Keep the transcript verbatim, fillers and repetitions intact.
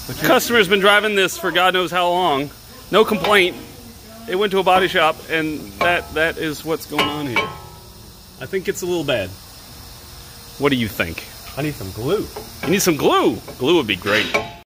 Customer's been driving this for God knows how long. No complaint. It went to a body shop, and that that is what's going on here. I think it's a little bad. What do you think? I need some glue. You need some glue. Glue would be great.